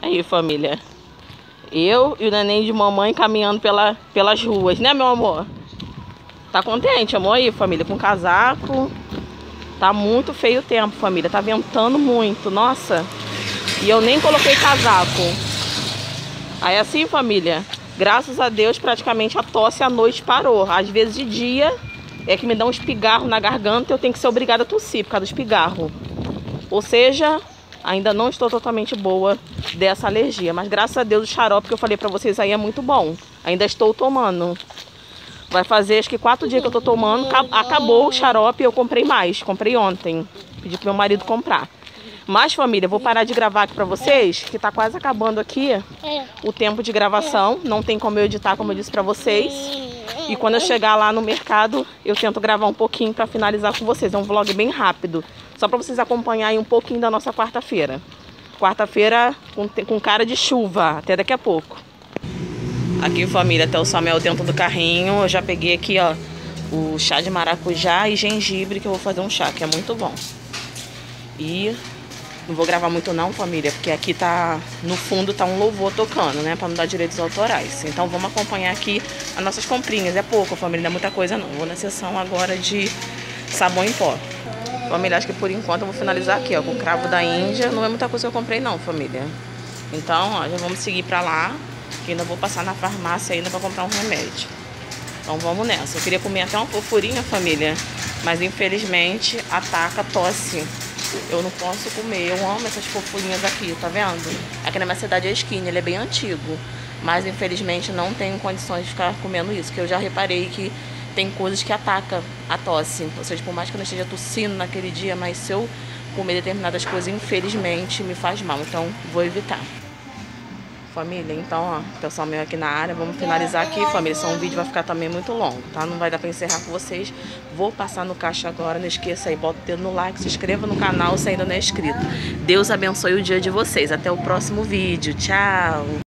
Aí, família, eu e o neném de mamãe caminhando pelas ruas, né, meu amor? Tá contente, amor? Aí, família, com casaco. Tá muito feio o tempo, família. Tá ventando muito, nossa. E eu nem coloquei casaco. Aí assim, família, graças a Deus, praticamente a tosse à noite parou. Às vezes de dia é que me dá um espigarro na garganta e eu tenho que ser obrigada a tossir por causa do espigarro. Ou seja, ainda não estou totalmente boa dessa alergia. Mas graças a Deus o xarope que eu falei pra vocês aí é muito bom. Ainda estou tomando. Vai fazer acho que 4 dias que eu tô tomando. Acabou o xarope e eu comprei mais. Comprei ontem. Pedi pro meu marido comprar. Mas, família, vou parar de gravar aqui pra vocês, que tá quase acabando aqui o tempo de gravação. Não tem como eu editar, como eu disse pra vocês. E quando eu chegar lá no mercado, eu tento gravar um pouquinho pra finalizar com vocês. É um vlog bem rápido, só pra vocês acompanharem um pouquinho da nossa quarta-feira. Quarta-feira com cara de chuva, até daqui a pouco. Aqui, família, até o Samuel dentro do carrinho. Eu já peguei aqui, ó, o chá de maracujá e gengibre, que eu vou fazer um chá, que é muito bom. E não vou gravar muito não, família, porque aqui tá, no fundo tá um louvor tocando, né, pra não dar direitos autorais. Então vamos acompanhar aqui as nossas comprinhas. É pouco, família, não é muita coisa não. Vou na seção agora de sabão em pó. Família, acho que por enquanto eu vou finalizar aqui, ó, com o cravo da Índia. Não é muita coisa que eu comprei não, família. Então, ó, já vamos seguir pra lá, que ainda vou passar na farmácia ainda pra comprar um remédio. Então vamos nessa. Eu queria comer até uma fofurinha, família, mas infelizmente ataca a tosse. Eu não posso comer, eu amo essas fofurinhas aqui, tá vendo? Aqui na minha cidade é skinny, ele é bem antigo. Mas infelizmente não tenho condições de ficar comendo isso, que eu já reparei que tem coisas que atacam a tosse. Ou seja, por mais que eu não esteja tossindo naquele dia, mas se eu comer determinadas coisas, infelizmente me faz mal. Então vou evitar. Família, então, ó, pessoal meu aqui na área, vamos finalizar aqui, família, senão o vídeo vai ficar também muito longo, tá? Não vai dar pra encerrar com vocês. Vou passar no caixa agora, não esqueça aí, bota o dedo no like, se inscreva no canal se ainda não é inscrito. Deus abençoe o dia de vocês. Até o próximo vídeo. Tchau!